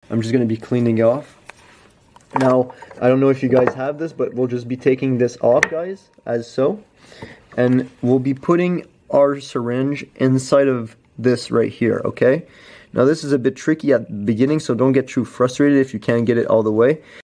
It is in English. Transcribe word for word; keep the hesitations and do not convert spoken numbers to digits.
I'm just going to be cleaning it off. Now, I don't know if you guys have this, but we'll just be taking this off, guys, as so. And we'll be putting our syringe inside of this right here, okay? Now, this is a bit tricky at the beginning, so don't get too frustrated if you can't get it all the way.